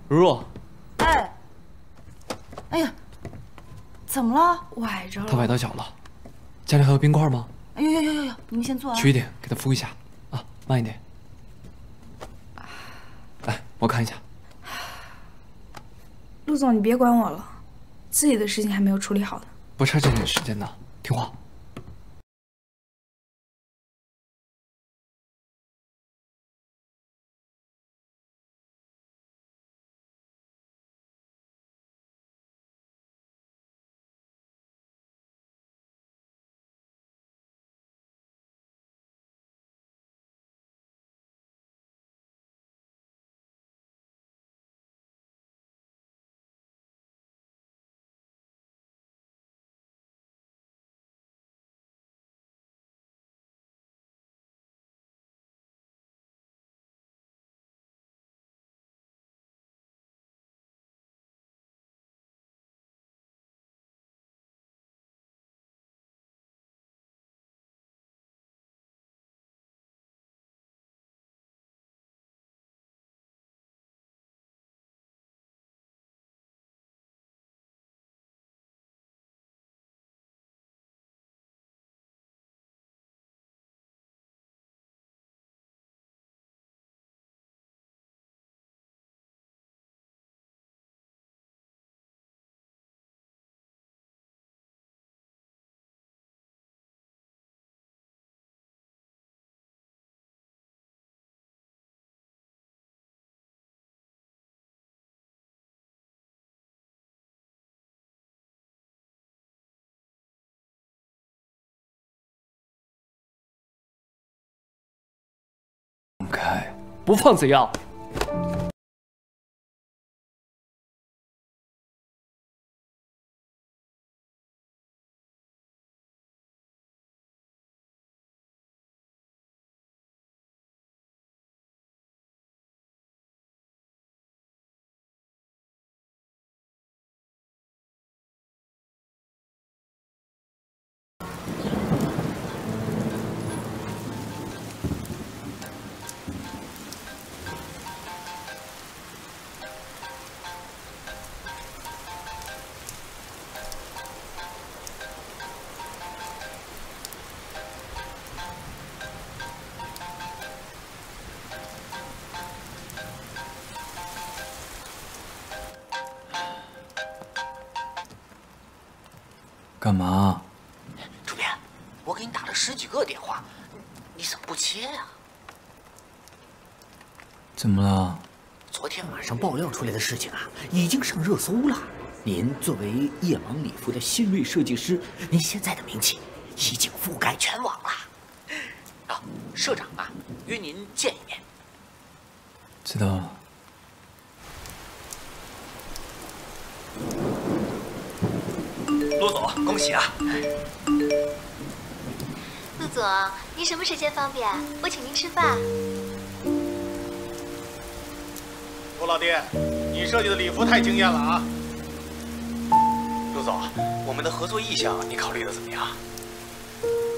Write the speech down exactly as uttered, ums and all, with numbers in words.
如若， 哎，哎呀，怎么了？崴着了。 他崴到脚了，家里还有冰块吗？ 哎呦呦呦呦！你们先坐啊。 取一点，给他敷一下。啊，慢一点。来，我看一下。 陆总，你别管我了，自己的事情还没有处理好呢。 不差这点时间呢，听话。 放开，不放怎样？干嘛？ 主编，我给你打了十几个电话，你怎么不接呀？ 怎么了？ 昨天晚上爆料出来的事情啊，已经上热搜了。您作为夜盲礼服的新锐设计师，您现在的名气已经覆盖全网了。啊，社长啊，约您见一面。 知道。 陆总，恭喜啊！ 陆总，您什么时间方便？我请您吃饭。 陆老弟，你设计的礼服太惊艳了啊！ 陆总，我们的合作意向你考虑的怎么样？